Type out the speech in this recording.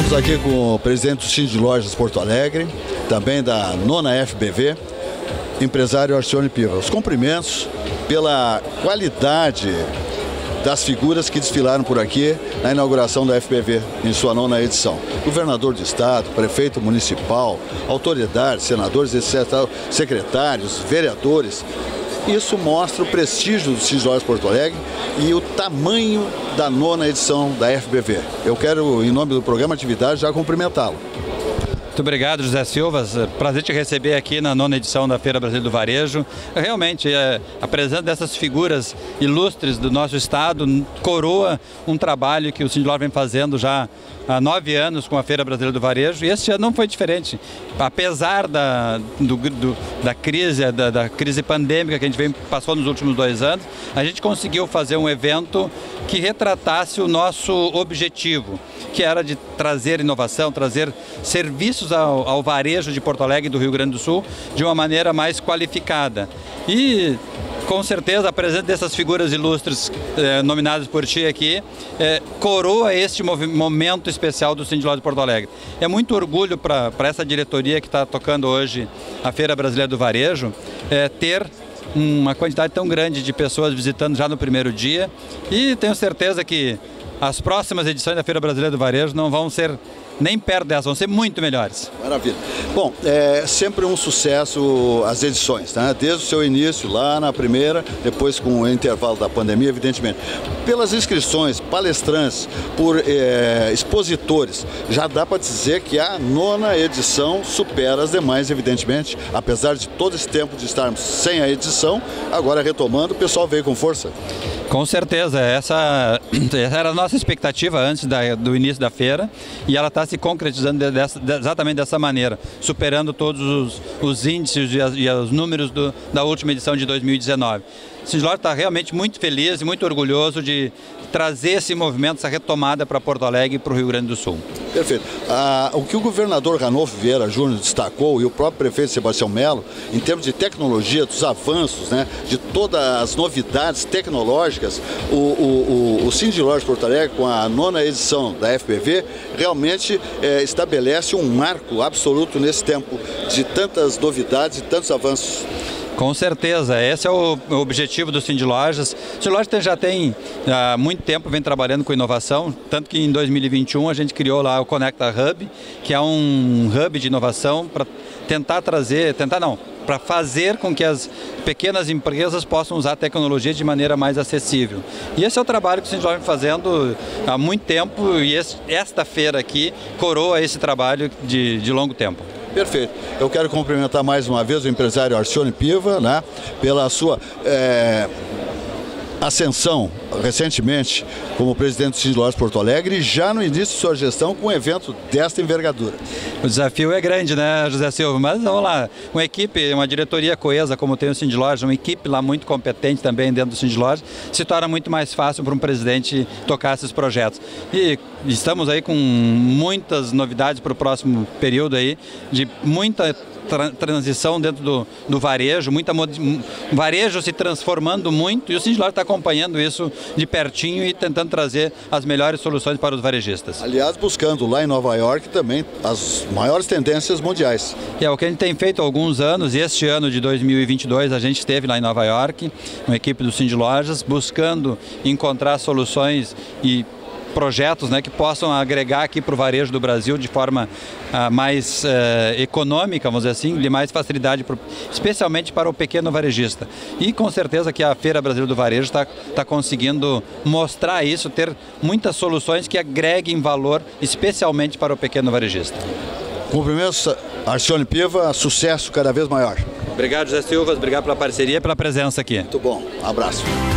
Estamos aqui com o presidente do Sindicato de Lojas Porto Alegre, também da 9ª FBV, empresário Arcione Piva. Os cumprimentos pela qualidade das figuras que desfilaram por aqui na inauguração da FBV, em sua 9ª edição. Governador de Estado, prefeito municipal, autoridades, senadores, etc., secretários, vereadores. Isso mostra o prestígio do Sindicato de Lojas Porto Alegre e o tamanho da 9ª edição da FBV. Eu quero, em nome do programa Atividade, já cumprimentá-lo. Muito obrigado, José Silva. Prazer te receber aqui na 9ª edição da Feira Brasileira do Varejo. Realmente, a presença dessas figuras ilustres do nosso estado coroa um trabalho que o Sindicato de Lojas vem fazendo já há 9 anos com a Feira Brasileira do Varejo, e este ano não foi diferente. Apesar da crise pandêmica que a gente passou nos últimos 2 anos, a gente conseguiu fazer um evento que retratasse o nosso objetivo, que era de trazer inovação, trazer serviços ao varejo de Porto Alegre e do Rio Grande do Sul de uma maneira mais qualificada. E com certeza a presença dessas figuras ilustres nominadas por ti aqui coroa este momento especial do Sindicato de Lojas de Porto Alegre. É muito orgulho para essa diretoria que está tocando hoje a Feira Brasileira do Varejo ter uma quantidade tão grande de pessoas visitando já no primeiro dia, e tenho certeza que as próximas edições da Feira Brasileira do Varejo não vão ser nem perto dessas, vão ser muito melhores. Maravilha. Bom, é sempre um sucesso as edições, né? Desde o seu início, lá na primeira, depois com o intervalo da pandemia, evidentemente. Pelas inscrições, palestrantes, por expositores, já dá para dizer que a 9ª edição supera as demais, evidentemente. Apesar de todo esse tempo de estarmos sem a edição, agora retomando, o pessoal veio com força. Com certeza, essa era a nossa expectativa antes do início da feira, e ela está se concretizando exatamente dessa maneira, superando todos os índices e os números da última edição de 2019. O Sindicato de Lojas está realmente muito feliz e muito orgulhoso de trazer esse movimento, essa retomada para Porto Alegre e para o Rio Grande do Sul. Perfeito. O que o governador Ranolfo Vieira Júnior destacou, e o próprio prefeito Sebastião Melo, em termos de tecnologia, dos avanços, né, de todas as novidades tecnológicas, o Sindicato de Lojas de Porto Alegre, com a 9ª edição da FBV, realmente estabelece um marco absoluto nesse tempo de tantas novidades e tantos avanços. Com certeza, esse é o objetivo do Sindicato de Lojas. O Sindicato de Lojas já tem há muito tempo vem trabalhando com inovação, tanto que em 2021 a gente criou lá o Conecta Hub, que é um hub de inovação para para fazer com que as pequenas empresas possam usar a tecnologia de maneira mais acessível. E esse é o trabalho que o Sindicato vem fazendo há muito tempo, e esta feira aqui coroa esse trabalho de longo tempo. Perfeito. Eu quero cumprimentar mais uma vez o empresário Arcione Piva, né, pela sua ascensão recentemente como presidente do Sindicato de Lojas Porto Alegre, e já no início de sua gestão com um evento desta envergadura. O desafio é grande, né, José Silva? Mas vamos lá, uma equipe, uma diretoria coesa como tem o Sindicato de Lojas, uma equipe lá muito competente também dentro do Sindicato de Lojas, se torna muito mais fácil para um presidente tocar esses projetos. E estamos aí com muitas novidades para o próximo período aí, de muita transição dentro do varejo, varejo se transformando muito, e o Sindicato de Lojas está acompanhando isso de pertinho e tentando trazer as melhores soluções para os varejistas. Aliás, buscando lá em Nova York também as maiores tendências mundiais. É o que a gente tem feito há alguns anos, e este ano de 2022 a gente esteve lá em Nova York, uma equipe do Sindicato de Lojas, buscando encontrar soluções e projetos, né, que possam agregar aqui para o varejo do Brasil de forma mais econômica, vamos dizer assim, de mais facilidade, especialmente para o pequeno varejista. E com certeza que a Feira Brasileira do Varejo está conseguindo mostrar isso, ter muitas soluções que agreguem valor, especialmente para o pequeno varejista. Cumprimentos, Arcione Piva, sucesso cada vez maior. Obrigado, José Silva, obrigado pela parceria e pela presença aqui. Muito bom, um abraço.